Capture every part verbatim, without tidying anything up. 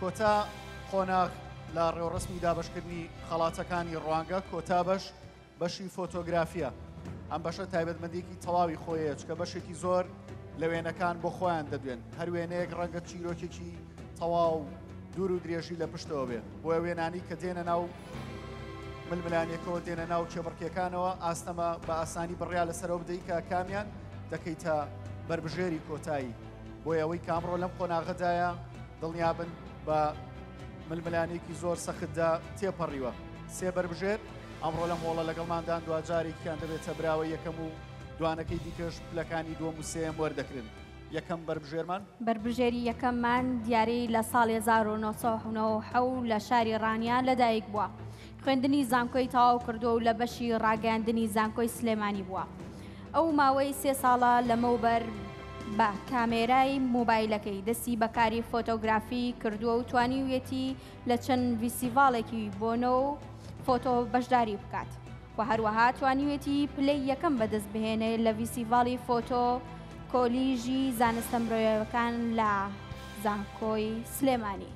کۆتا خۆناغ لە ڕێوەڕسمی دابەشکردنی خەڵاتەکانی ڕوانگە کۆتا بەش بەشی فۆتۆگرافیە. ئەم بەشە تایبەتمەندێکی تەواوی خۆیە چکە بەشێکی زۆر لە وێنەکان بۆ خۆیان دەدوێن. هەر وێنەیەک ڕەنگە چیرۆکێکی تەواو دوور و درێژی لە پشتەوە بێ. بۆیە وێنانی کە دێنە ناو ململانیەکەوە دێنە ناو کێبڕکیەکانەوە ئاستەمە بە ئاسانی بڕیا لەسەرەوە بدەیت کە کامیان دەکەیتە بربژێری کۆتایی. بۆیە ئەوەی کامڕۆ لەم قۆناغەدایە دڵنیابن بە ململانێکی زۆر سەختدا تێپەڕیوە. سێ بربژێر ئەمڕۆ لەم هۆڵە لەگەڵماندان دوجارێکیان دەبێتە براوە یەکەم و دوانەکەی دیکەش پلەکانی دووەم و سێم وەردەکرن. یەکەم بربژێرمان بربژێری یەکەممان دیارەی لە ساڵی هەزار و نۆسەد و نۆ و حەوت لە شاری ڕانیان لەدایک بووە. خوێندنی زانکۆی تەواو کردووە و لە بەشی ڕاگەاندنی زانکۆی سلێمانی بووە. ئەو ماوەی سێ ساڵە لەمەوبەر بە کامێرای مۆبایلەکەی دەستی بەکاری فۆتۆگرافی کردووە و توانیویەتی لە چەند ڤیسیڤالێکی بۆنەوە فۆتۆ بەشداری بکات و هەروەها توانیوێتی پلەی یەکەم بەدەست بهێنێت لە ڤیسیڤاڵی فۆتۆ کۆلیژی زانستە مرۆییەکان لە زانکۆی سلێمانی.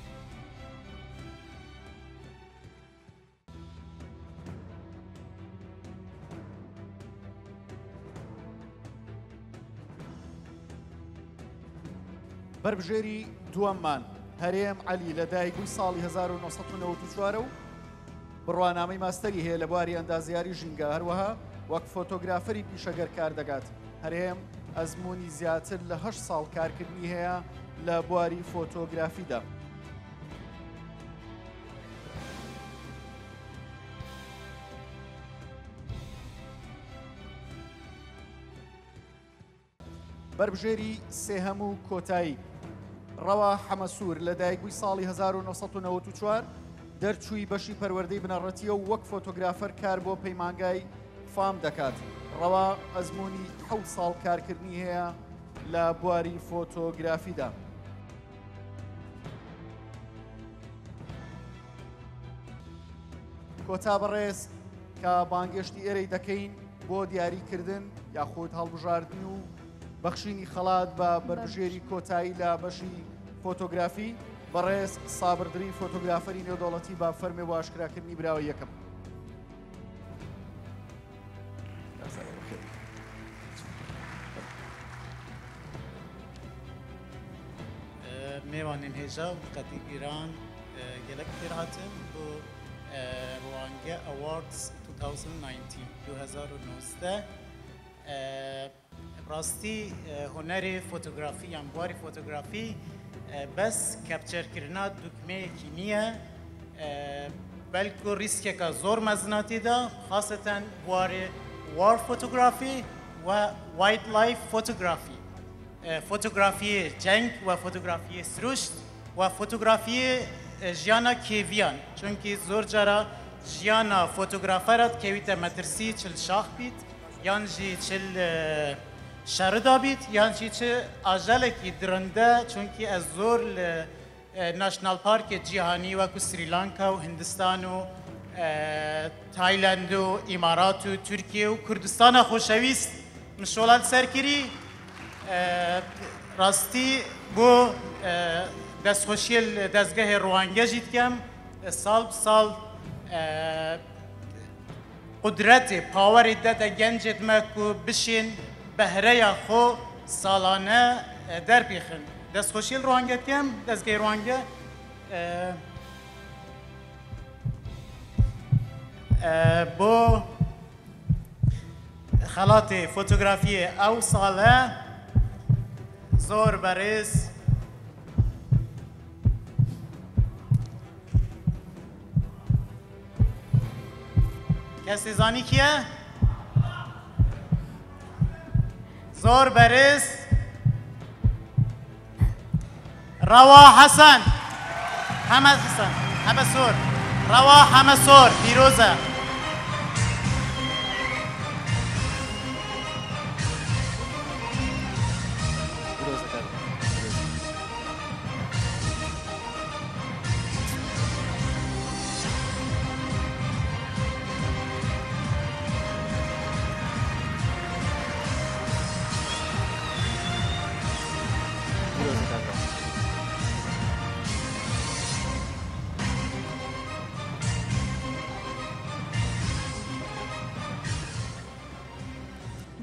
بربژێری دووەممان هەرێم عەلی لە دایکبووی ساڵی هەزار و نۆسەد و نەوەت و چوار و بڕوانامەی ماستەری هەیە لە بواری ئەندازیاری ژینگە، هەروەها وەک فۆتۆگرافەری پیشەگەر کار دەکات. هەرێم ئەزمموی زیاتر لە هەشت ساڵ کارکردنی هەیە لە بواری فۆتۆگرافیدا. بربژێری سێهەم و کۆتایی ڕەوا حەمەسوور لە دایکبووی ساڵی هەزار و نۆسەد و نەوەت و چوار دەرچووی بەشی پەروەردەی بنەڕەتیە و وەک فۆتۆگرافەر کار بۆ پەیمانگای فام دەکات. ڕەوا ئەزمموی حەوت ساڵ کارکردنی هەیە لە بواری فۆتۆگرافیدا. کۆتا بەڕێز کە بانگێشتی ئێرەی دەکەین بۆ دیاریکردن یاخود هەڵبژاردن و بەخشینی خەڵات بە بربژێری کۆتایی لە بەشی فۆتۆگرافی بەڕێز سابردری فۆتۆگرافەری نێودەوڵەتی با فەرمێ بۆ ئاشکراکردنی براوە یەکەم. میوانین هێژا و قەتی ئیران gelek pêr hatin bu Rwanga Awards du hezar û nozde rastî hunerê fotografî yan buwarî fotografî bes kapçerkirina dukmeyekî niye belku rîskeka zor mezinatî da xaseten buwarê war fotografî ve wildlife fotografî fotografiyê ceng ve fotografiyê siruşt ve fotografiyê jiyana kêviyan çünkü zor cara jiyana fotograferat kevîte metirsî çil şax bît yan jî çil şerida bît yan jî çi ajelekî dirinde çünkü ez zor li National Parkê cîhanî wekû Sri Lanka û Hindistan û Tayland û İmarat û Tirkiye û Kurdistana xoşewîst mişolal serkirî rastî bu destxweşiyê dezgehê Rwanga jî dikem sal bi sal qudretê pawerê de de gencê me ku bişên behreya xwe salane derbixin. Destxweşiyê Rwanga dikem dezgehê Rwanga bo xelatê fotografiyê ew sal e zor berêz kesê zanî kî ye? Zor berêz Rewa Hesen Hemed Hesen Heme Sor Rewa Heme Sor pîroz e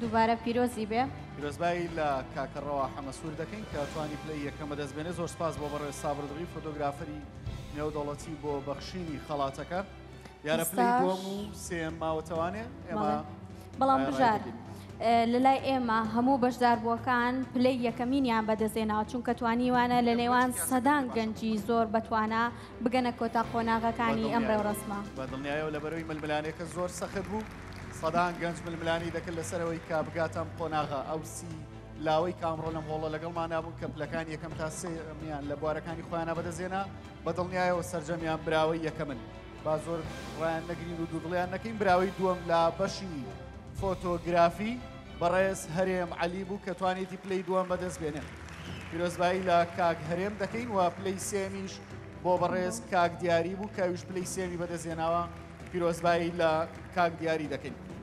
دووبارە پیرۆزی بێ. پیرۆزبایی لە کاکەڕەوە حەمەسوور دەکەین کە توانی پلەی یەکەمە دەستبێنێ. زۆر سپاس بۆ بەڕێ سابردڕی فۆتۆگرافەری نێودەوڵەتی بۆ بەخشینی خەڵاتەکە. یارە پلەی دووەم و سێم ماوەتەوانێ ئێمە بەڵام بژار لە لای ئێمە هەموو بەشداربووەکان پلەی یەکەمینیان بەدەستێنەوە چونکە توانیوانە لە نێوان سەدان گەنجی زۆر بەتوانە بگەنە کۆتا قۆناغەکانی ئەم ڕێوڕسمە. بە دڵنیایەوە لەبەرەوەی ململانێکە زۆر سەخت بوو. سەدان گەنج ململانی دەکرد لەسەرەوەی کا بگاتەم قۆناغە ئەو سی لاوەی کامڕۆ لەم هۆڵە لەگەڵمان نابوون کە پلەکان یەکەم تا سێمیان لە بوارەکانی خۆیانە بەدەستێنا. بە دڵنیایەوە سەرجەمیان براوەی یەکەمن. با زۆر ڕایان نەگرین و دوودڵیان نەکەین. براوەی دووەم لە بەشی فۆتۆگرافی بەڕێز هەرێم عەلی بوو کە توانێتی پلەی دووەم بەدەست بێنێ. پیرۆزبایی لە کاک هەرێم دەکەین و پلەی سێمیش بۆ بەڕێز کاک دیاری بوو کە ویش پلەی سێمی بەدەستێناوە. پیرۆزبایی لە کاک دیاری دەکەین.